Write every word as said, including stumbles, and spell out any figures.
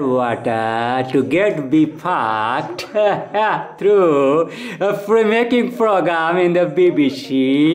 water to get be fucked through a free making program in the B B C.